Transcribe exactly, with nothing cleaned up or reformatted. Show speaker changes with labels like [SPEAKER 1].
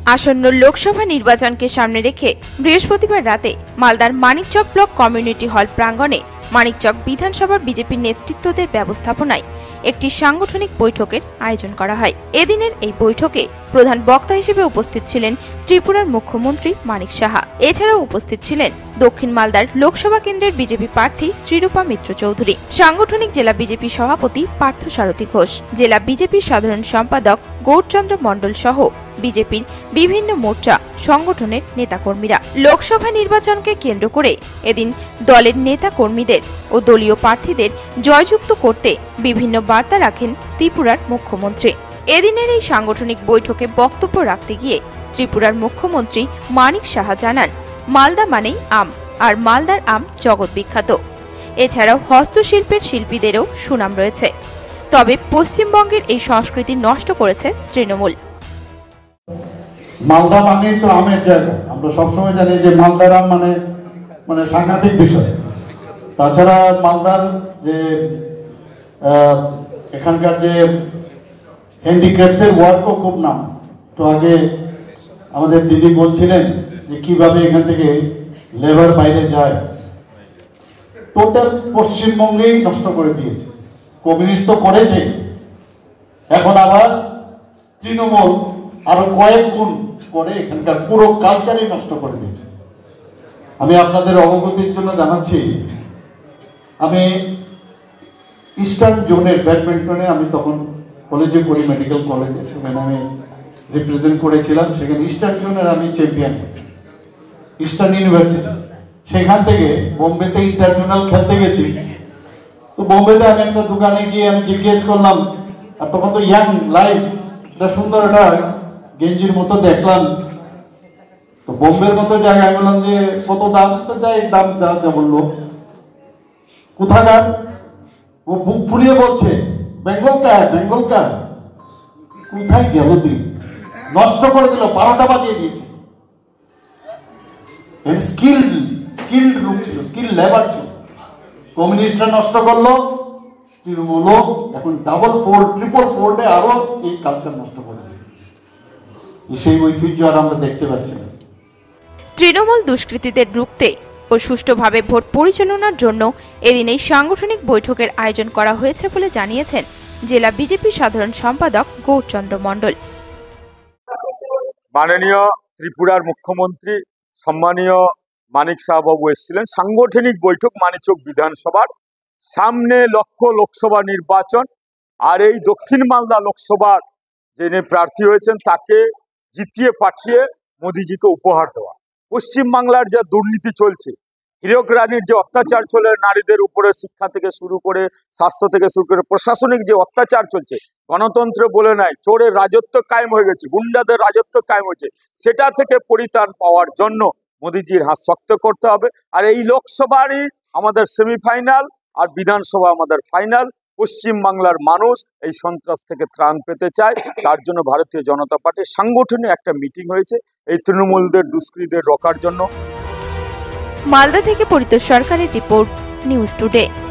[SPEAKER 1] আসন্ন লোকসভা নির্বাচনকে সামনে রেখে বৃহস্পতিবার রাতে মালদার মানিকচক ব্লক কমিউনিটি হল প্রাঙ্গণে মানিকচক বিধানসভার বিজেপি নেতৃত্বদের ব্যবস্থাপনায় একটি সাংগঠনিক বৈঠকের আয়োজন করা হয়। এদিনের এই বৈঠকে প্রধান বক্তা হিসেবে উপস্থিত ছিলেন ত্রিপুরার মুখ্যমন্ত্রী মানিক সাহা। এছাড়াও উপস্থিত ছিলেন দক্ষিণ মালদার লোকসভা কেন্দ্রের বিজেপি প্রার্থী শ্রীরূপা মিত্র চৌধুরী, সাংগঠনিক জেলা বিজেপি সভাপতি পার্থসারথী ঘোষ, জেলা বিজেপির সাধারণ সম্পাদক গৌরচন্দ্র মণ্ডল সহ বিজেপির বিভিন্ন মোর্চা সংগঠনের নেতাকর্মীরা। লোকসভা নির্বাচনকে কেন্দ্র করে এদিন দলের নেতা কর্মীদের ও দলীয় প্রার্থীদের জয়যুক্ত করতে বিভিন্ন বার্তা রাখেন ত্রিপুরার মুখ্যমন্ত্রী। এদিনের এই সাংগঠনিক বৈঠকে বক্তব্য রাখতে গিয়ে ত্রিপুরার মুখ্যমন্ত্রী মানিক সাহা জানান, মালদা মানেই আম, আর মালদার আম জগৎ বিখ্যাত। এছাড়াও হস্তশিল্পের শিল্পীদেরও সুনাম রয়েছে। তবে পশ্চিমবঙ্গের এই সংস্কৃতি নষ্ট করেছে তৃণমূল।
[SPEAKER 2] মালদা মানে তো আমের জায়গা, আমরা সবসময় জানি যে মালদার আম মানে মানে সাংঘাতিক বিষয়। তাছাড়া মালদার যে এখানকার যে হ্যান্ডিক্রাফটসের ওয়ার্কও খুব নাম। তো আগে আমাদের দিদি বলছিলেন যে কিভাবে এখান থেকে লেবার বাইরে যায়। টোটাল পশ্চিমবঙ্গেই নষ্ট করে দিয়েছে। কমিউনিস্ট তো করেছে, এখন আবার তৃণমূল আরো কয়েক গুণ করে এখানকার পুরো কালচারই নষ্ট করে দিয়েছে। আমি আপনাদের অবগতির জন্য জানাচ্ছি, আমি ইস্টার্ন জোনের ব্যাডমিন্টনে আমি তখন কলেজে পড়ি, মেডিকেল কলেজে, সেখানে আমি রিপ্রেজেন্ট করেছিলাম। সেখানে ইস্টার্ন জোনের আমি চ্যাম্পিয়ন, ইস্টার্ন ইউনিভার্সিটি। সেখান থেকে বোম্বেতে ইন্টারন্যাশনাল খেলতে গেছি। তো বোম্বেতে আমি একটা দোকানে গিয়ে আমি জিজ্ঞেস করলাম, আর তখন তো ইয়াং লাইফ, এটা সুন্দর একটা গেঞ্জির মতো দেখলাম। তো বোম্বের মতো জায়গায় আমি বললাম যে কত দাম? তো যাই দাম যা যা বললো। কোথাকার? ও বুক ফুলিয়ে বলছে বেঙ্গল কার, বেঙ্গল কার। কোথায় গেল দিন, নষ্ট করে দিল, বারোটা বাজিয়ে দিয়েছে। স্কিল স্কিল রুম ছিল, স্কিল লেবার ছিল। কমিউনিস্টরা নষ্ট করলো, তৃণমূল এখন ডাবল ফোর ট্রিপল ফোর্ডে আরো এই কালচার নষ্ট করে দিল। সেই ঐতিহ্য আর আমরা দেখতে পাচ্ছি না।
[SPEAKER 1] তৃণমূল দুষ্কৃতীদের রুখতে ও সুষ্ঠুভাবে ভোট পরিচালনার জন্য এদিন এই সাংগঠনিক বৈঠকের আয়োজন করা হয়েছে বলে জানিয়েছেন জেলা বিজেপি সাধারণ সম্পাদক গৌরচন্দ্র মণ্ডল।
[SPEAKER 3] মাননীয় ত্রিপুরার মুখ্যমন্ত্রী সম্মানীয় মানিক সাহা বাবু এসেছিলেন। সাংগঠনিক বৈঠক মানিকচক বিধানসভার সামনে, লক্ষ্য লোকসভা নির্বাচন, আর এই দক্ষিণ মালদা লোকসভার যিনি প্রার্থী হয়েছেন তাকে জিতিয়ে পাঠিয়ে মোদিজিকে উপহার দেওয়া। পশ্চিমবাংলার যে দুর্নীতি চলছে, হীরক রানীর যে অত্যাচার চলে নারীদের উপরে, শিক্ষা থেকে শুরু করে স্বাস্থ্য থেকে শুরু করে প্রশাসনিক যে অত্যাচার চলছে, গণতন্ত্র বলে নাই, চোরের রাজত্ব কায়েম হয়ে গেছে, গুন্ডাদের রাজত্ব কায়েম হয়েছে, সেটা থেকে পরিত্রাণ পাওয়ার জন্য মোদিজির হাত শক্ত করতে হবে। আর এই লোকসভারই আমাদের সেমিফাইনাল, আর বিধানসভা আমাদের ফাইনাল। পশ্চিম বাংলার মানুষ এই সন্ত্রাস থেকে ত্রাণ পেতে চায়, তার জন্য ভারতীয় জনতা পার্টির সাংগঠনিক একটা মিটিং হয়েছে এই তৃণমূলদের দুষ্কৃতীদের রোখার জন্য।
[SPEAKER 1] মালদা থেকে পরিতোষ সরকারের রিপোর্ট, নিউজ টুডে।